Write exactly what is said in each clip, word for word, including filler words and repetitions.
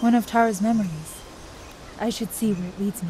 One of Tara's memories. I should see where it leads me.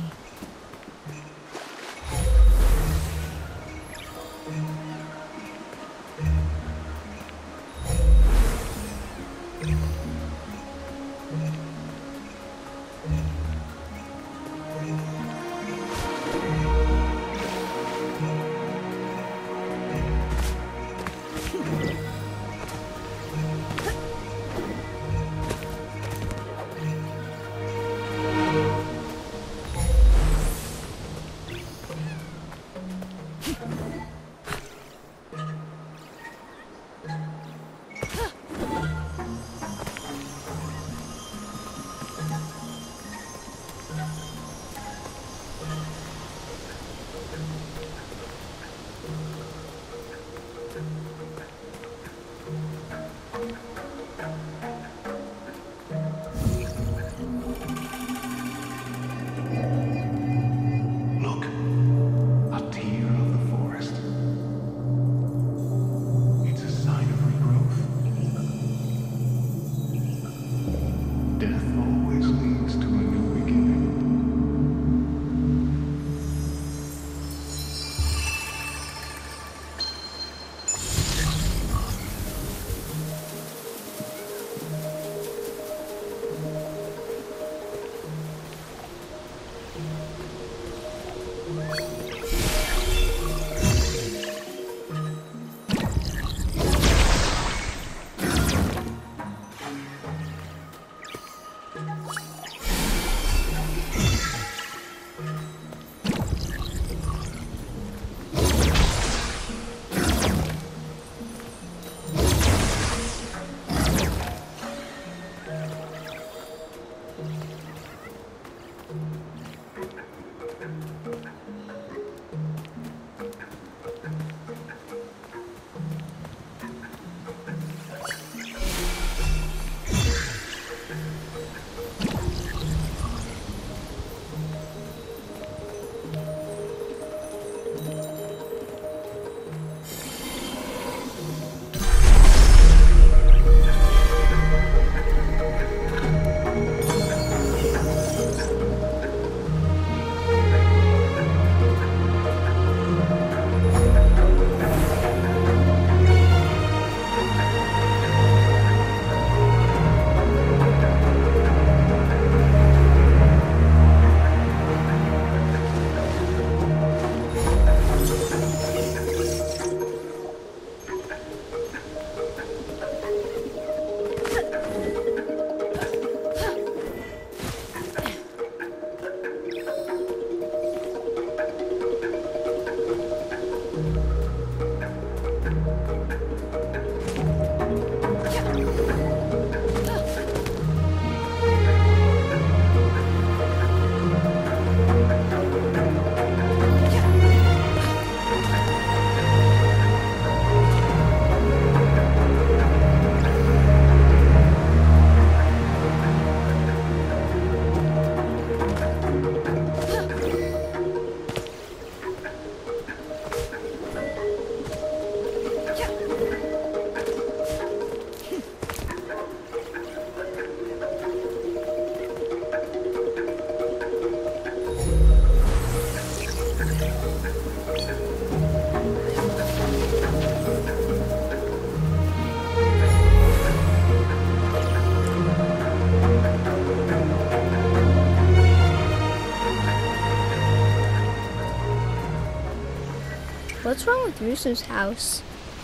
What's wrong with Rusu's house?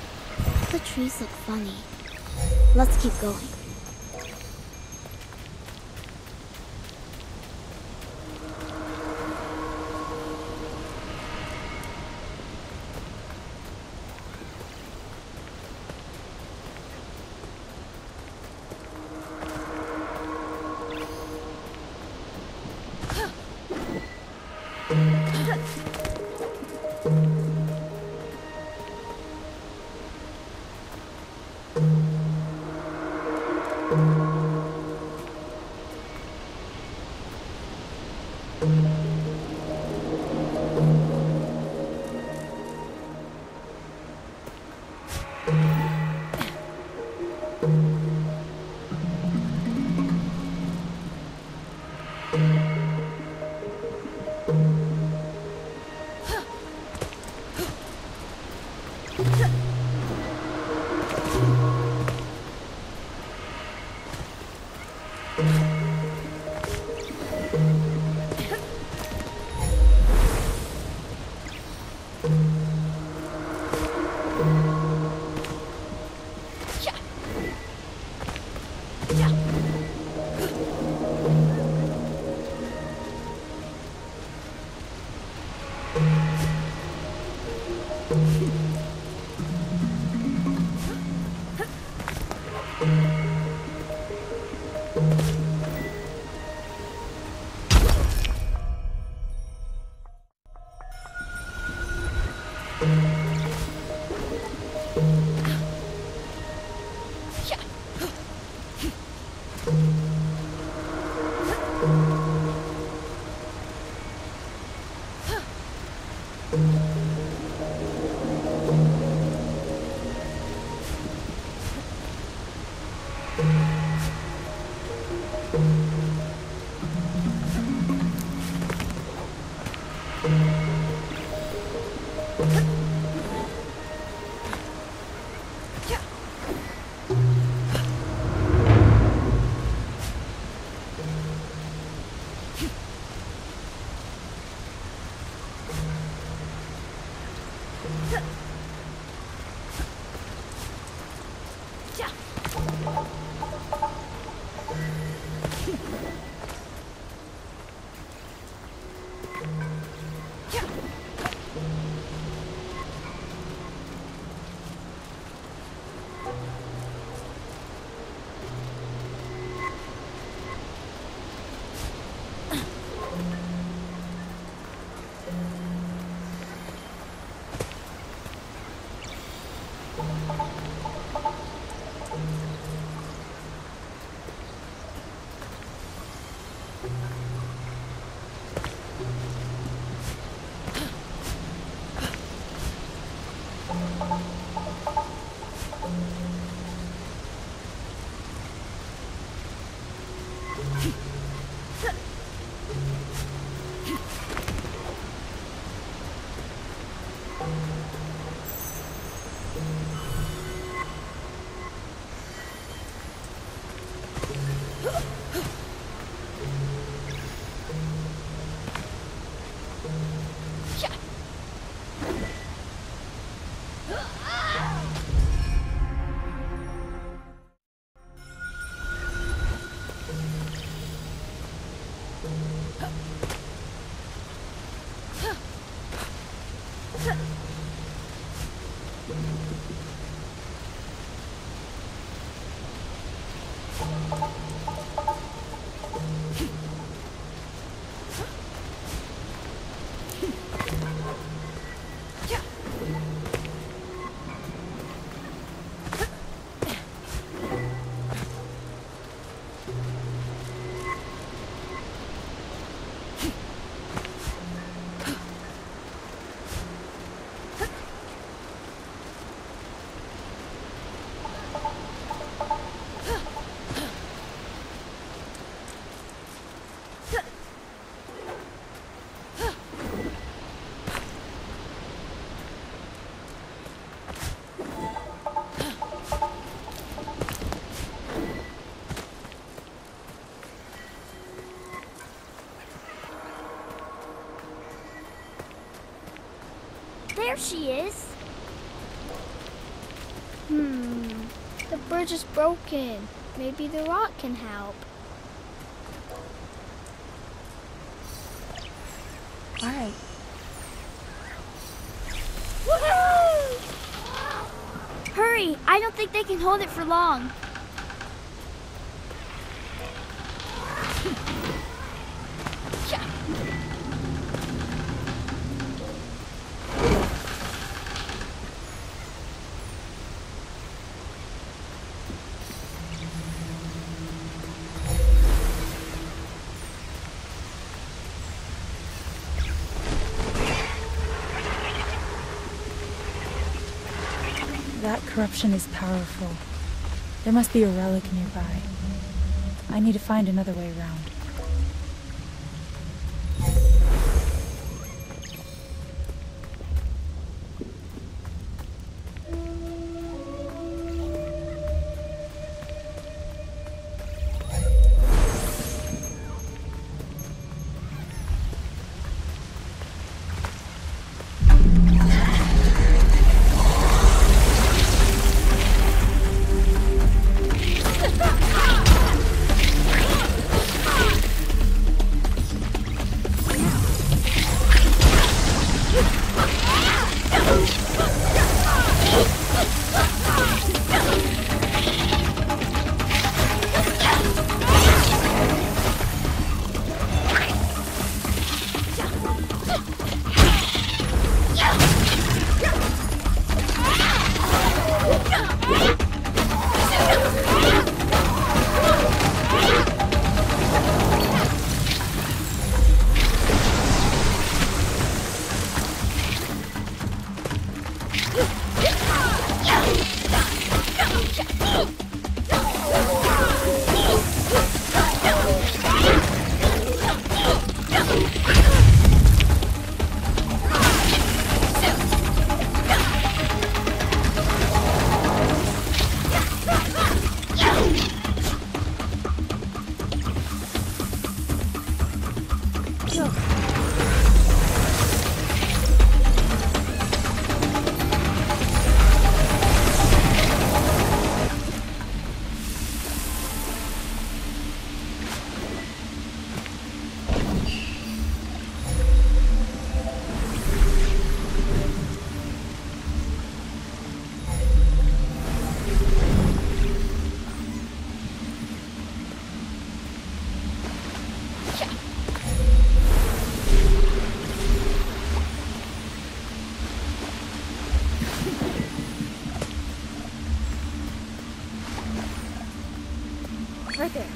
The trees look funny. Let's keep going. There she is. Hmm. The bridge is broken. Maybe the rock can help. All right. Woohoo! Hurry! I don't think they can hold it for long. That corruption is powerful. There must be a relic nearby. I need to find another way around. Ah! right there.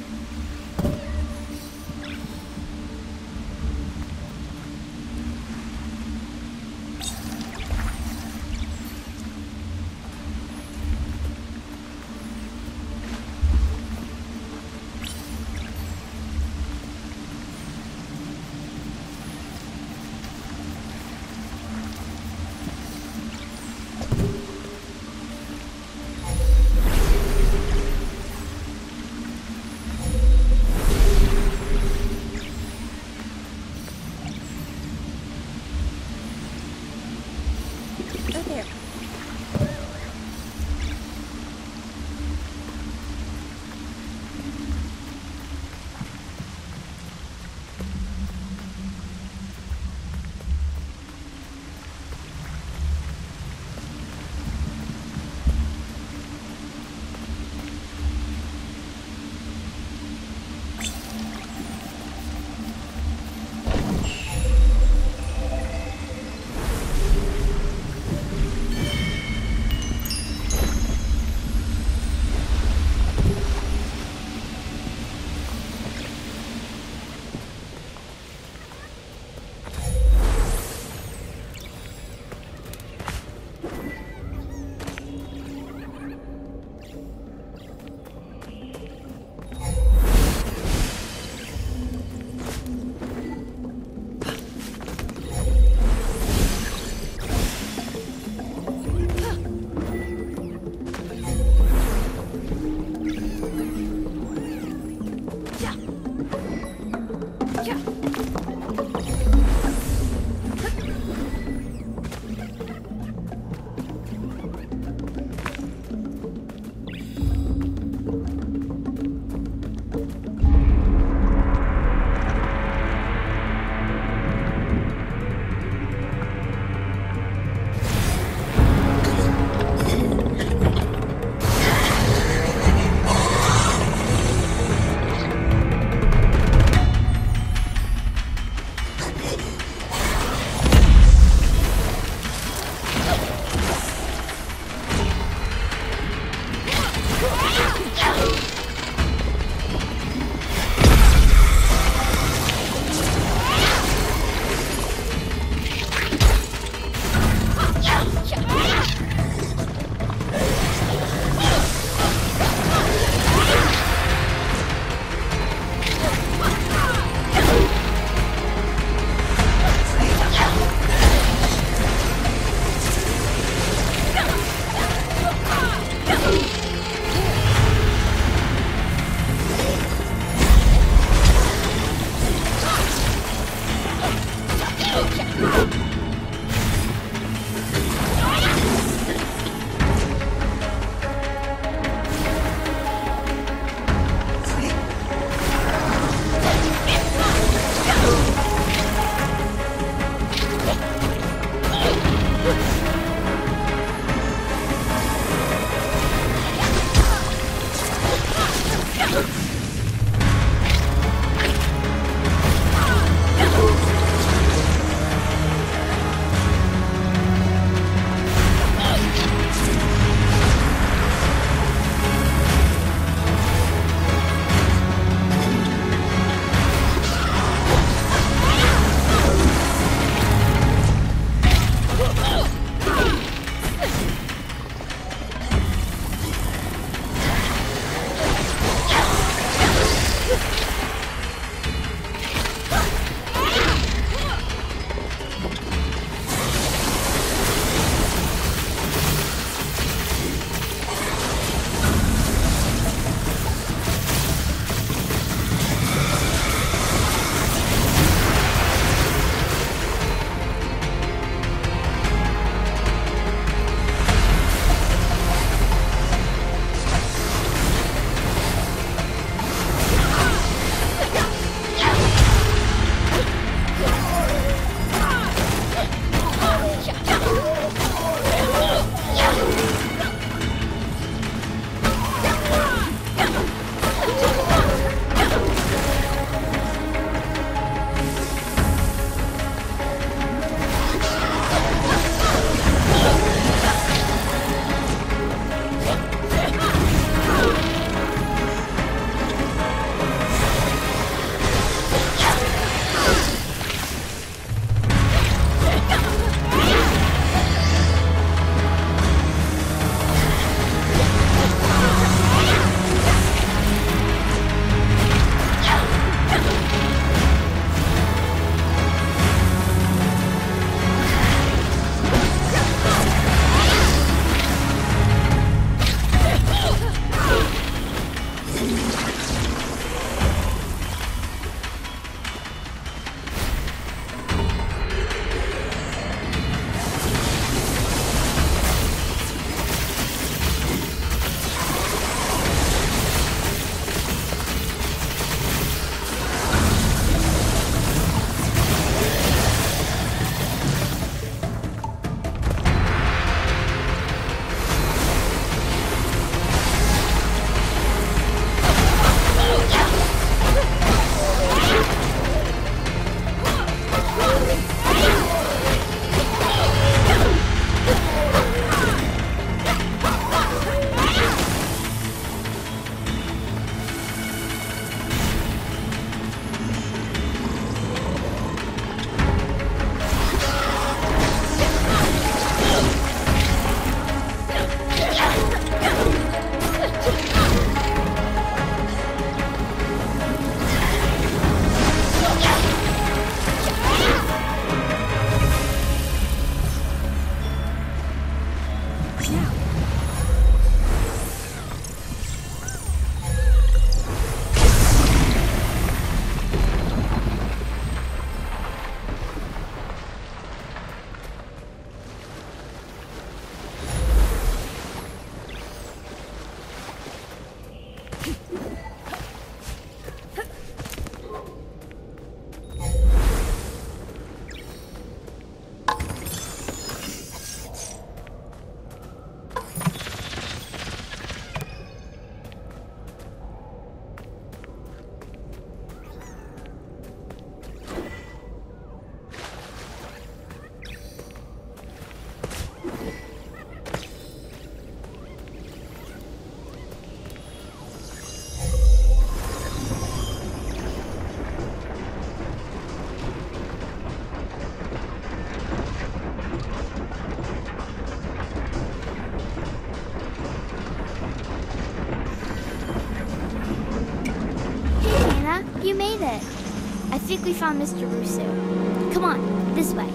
You made it. I think we found Mister Rusu. Come on, this way.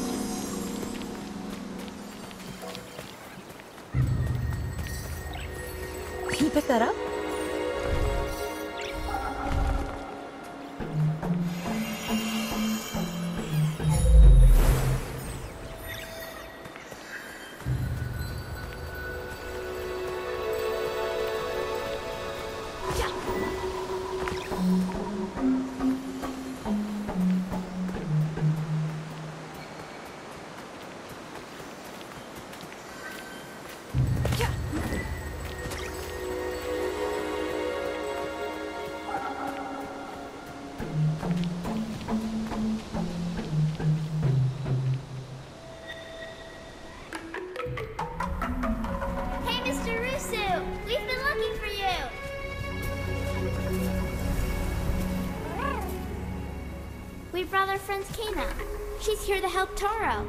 Can you pick that up? Hey, Mister Rusu! We've been looking for you! We brought our friend Kena. She's here to help Taro.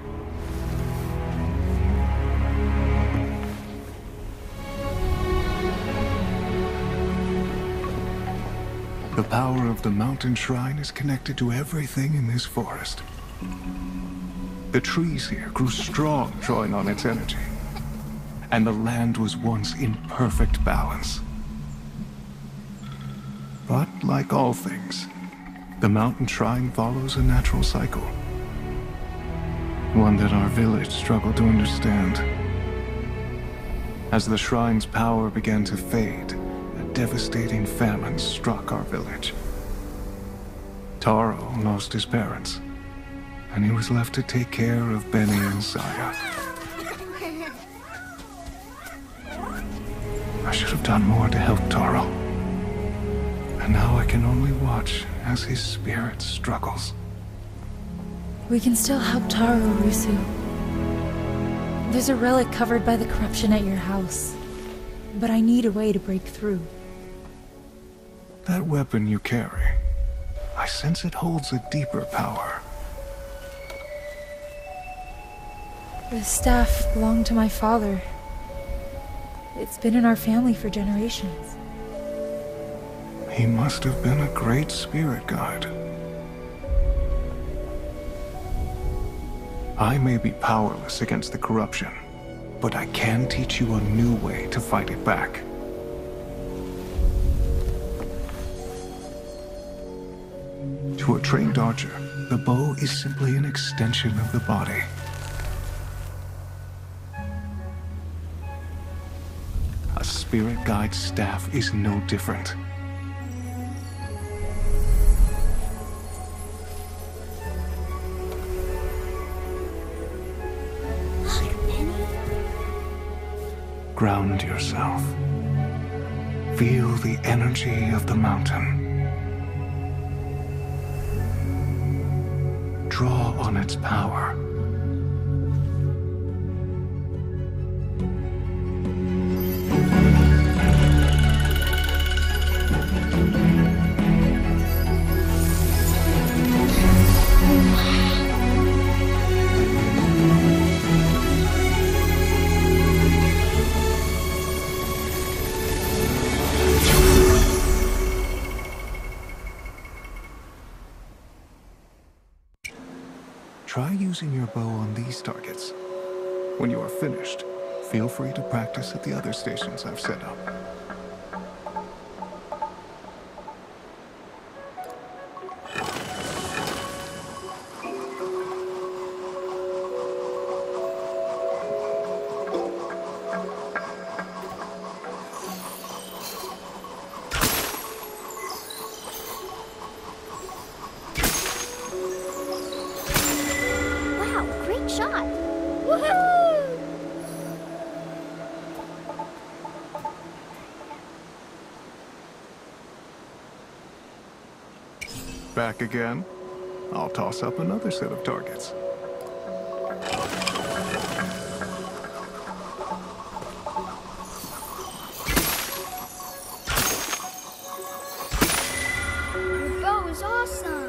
The power of the mountain shrine is connected to everything in this forest. The trees here grew strong, drawing on its energy. And the land was once in perfect balance. But like all things, the mountain shrine follows a natural cycle. One that our village struggled to understand. As the shrine's power began to fade, a devastating famine struck our village. Taro lost his parents, and he was left to take care of Benny and Saya. I should have done more to help Taro. And now I can only watch as his spirit struggles. We can still help Taro, Rusu. There's a relic covered by the corruption at your house. But I need a way to break through. That weapon you carry, I sense it holds a deeper power. The staff belonged to my father. It's been in our family for generations. He must have been a great spirit guide. I may be powerless against the corruption, but I can teach you a new way to fight it back. To a trained archer, the bow is simply an extension of the body. A spirit guide's staff is no different. Ground yourself. Feel the energy of the mountain. Draw on its power. Try using your bow on these targets. When you are finished, feel free to practice at the other stations I've set up. Shot! Woohoo! Back again? I'll toss up another set of targets. Your bow is awesome.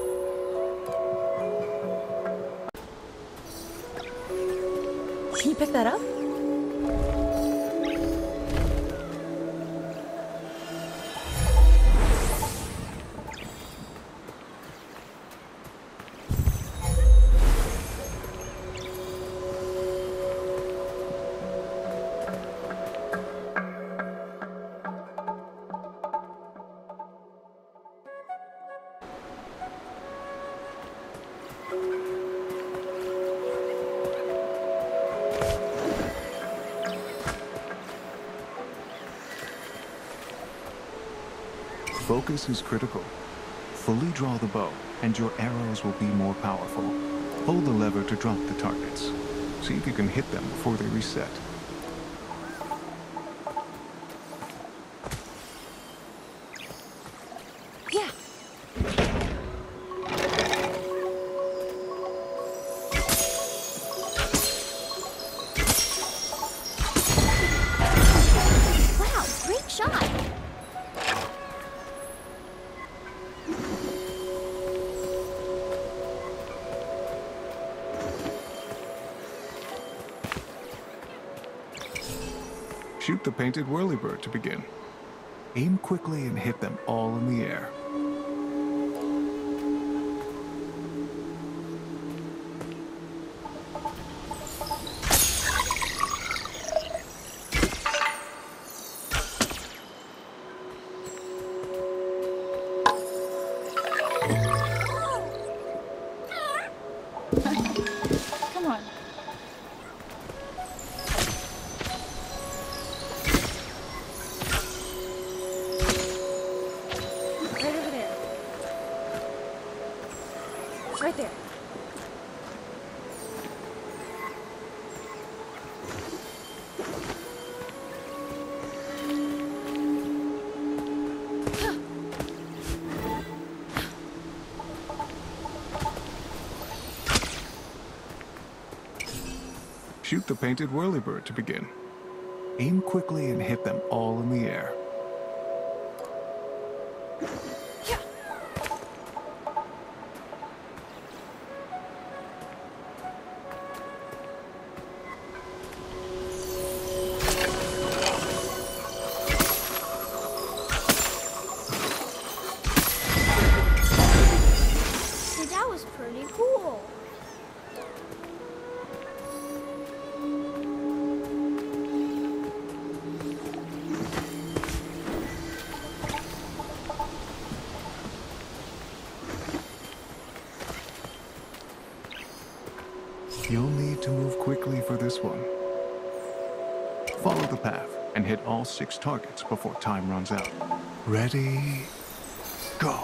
Can you pick that up? Focus is critical. Fully draw the bow, and your arrows will be more powerful. Hold the lever to drop the targets. See if you can hit them before they reset. Yeah. Wow, great shot. Shoot the painted whirlybird to begin. Aim quickly and hit them all in the air. Come on. Right over there. Right there. Shoot the painted whirlybird to begin. Aim quickly and hit them all in the air. See, that was pretty cool. You'll need to move quickly for this one. Follow the path and hit all six targets before time runs out. Ready, go.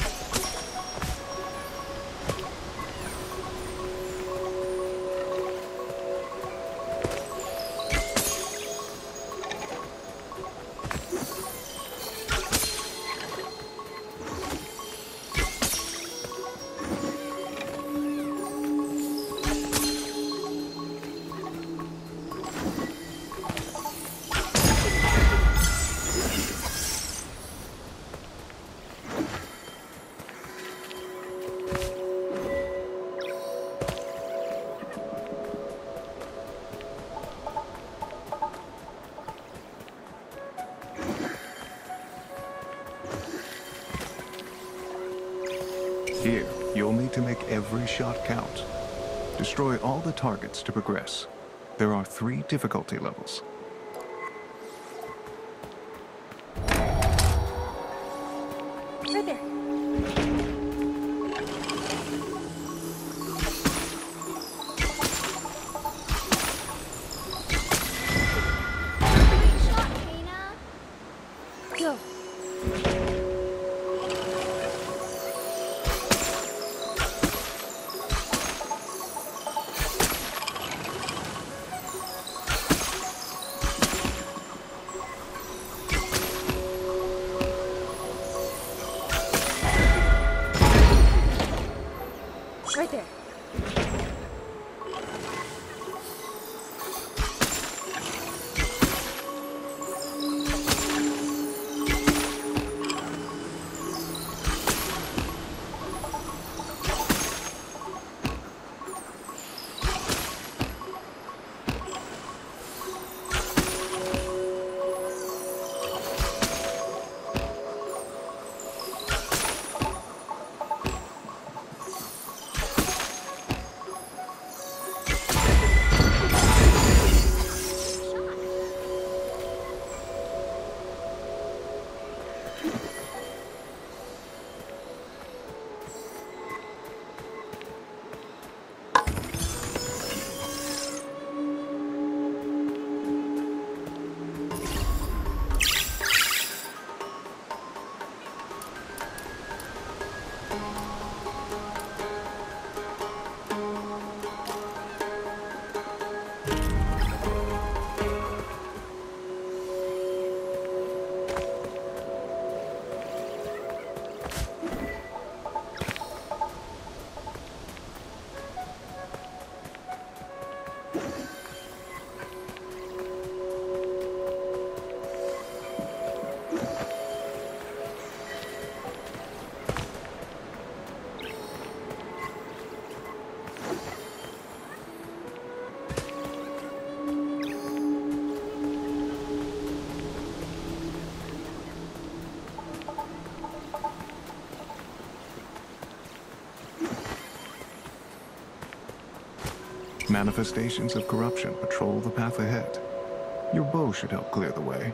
Here, you'll need to make every shot count. Destroy all the targets to progress. There are three difficulty levels. Right there. Great shot, Kena. Go. Right there. Manifestations of corruption patrol the path ahead. Your bow should help clear the way.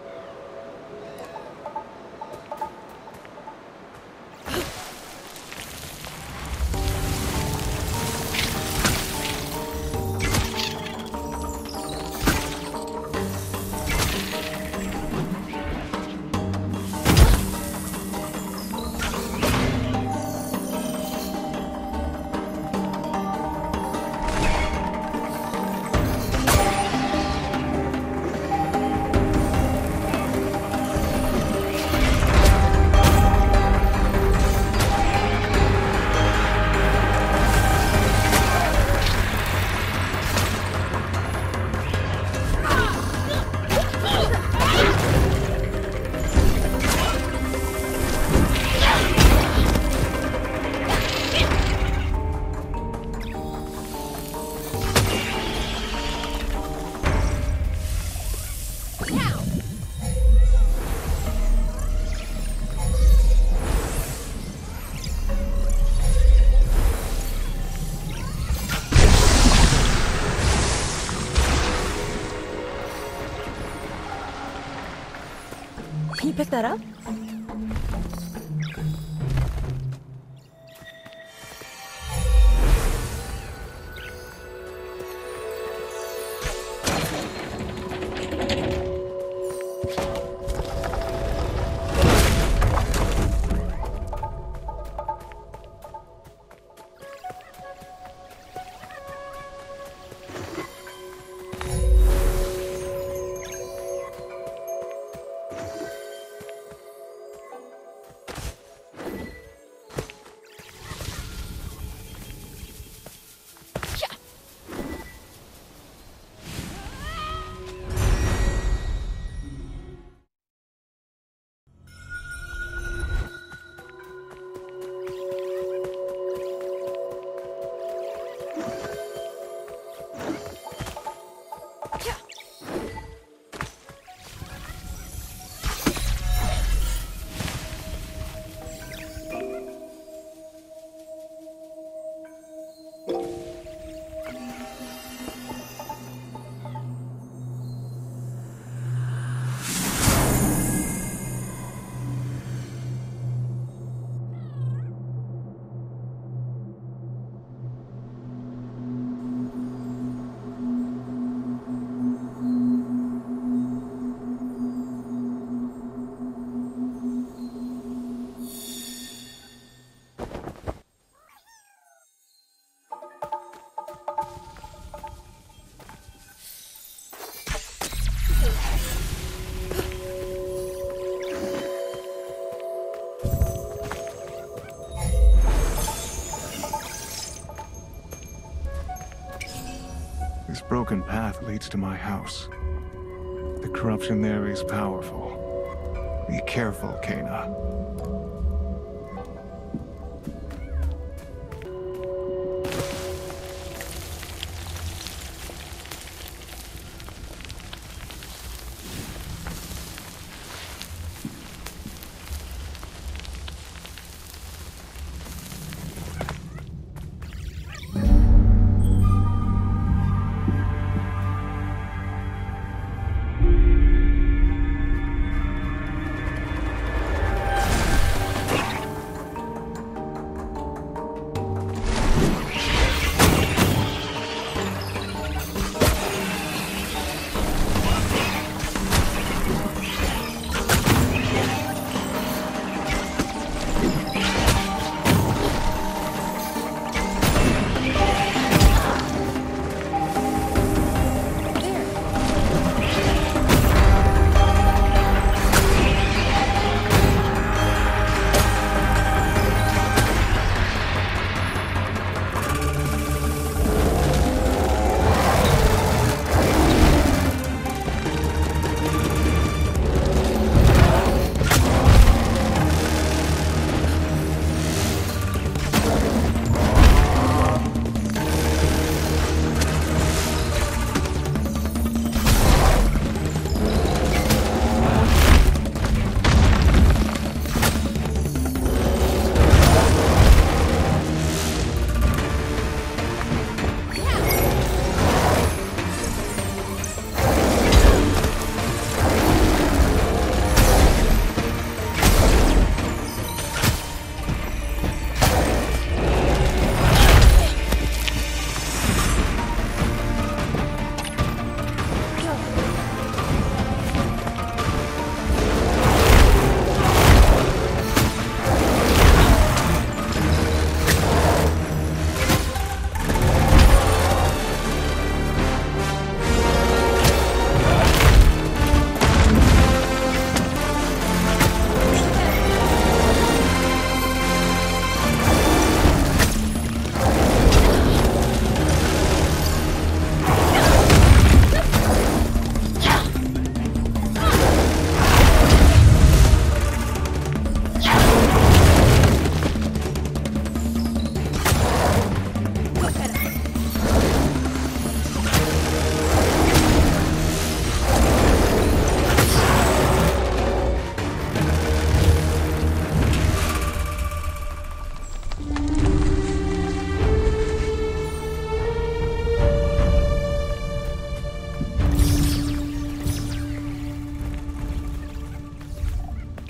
Can you pick that up? This broken path leads to my house. The corruption there is powerful. Be careful, Kena.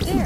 There!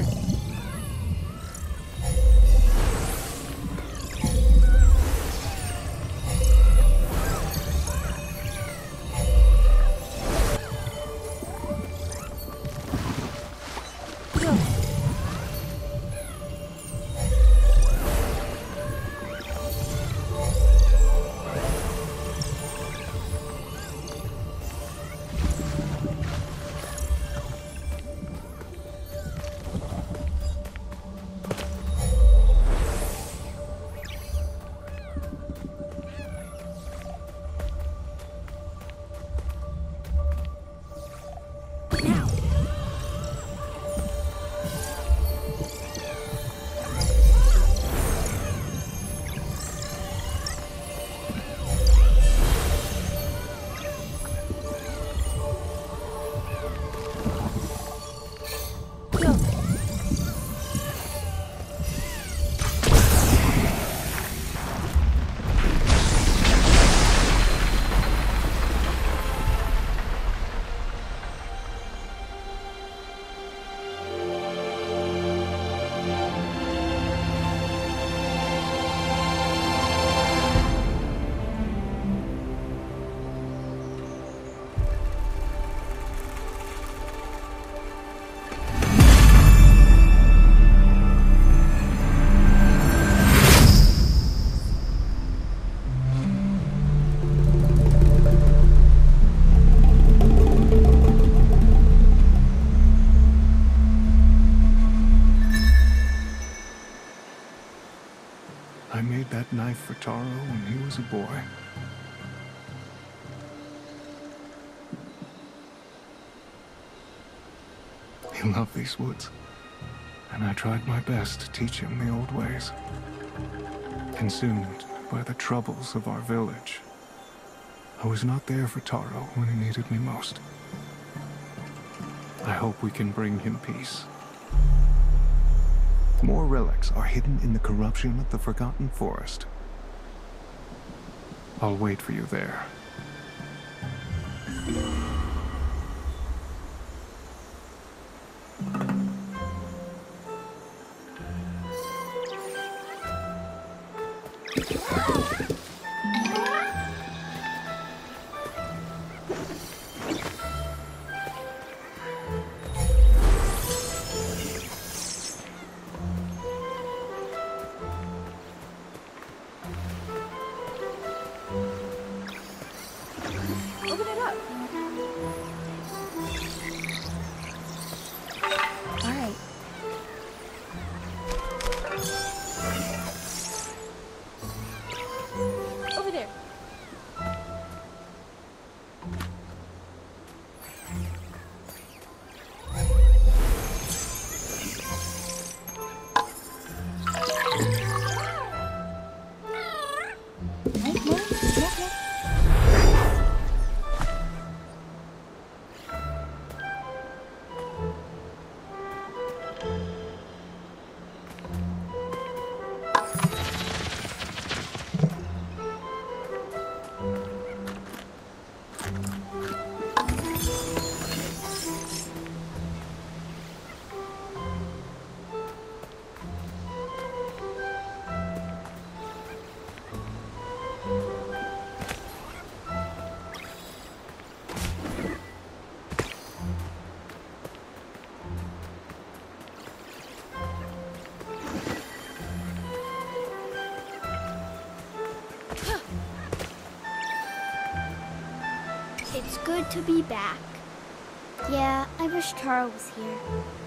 I made that knife for Taro when he was a boy. He loved these woods, and I tried my best to teach him the old ways. Consumed by the troubles of our village, I was not there for Taro when he needed me most. I hope we can bring him peace. More relics are hidden in the corruption of the Forgotten Forest. I'll wait for you there. Open it up. All right. Over there. Nice, nice. Yeah, yeah. It's good to be back. Yeah, I wish Taro was here.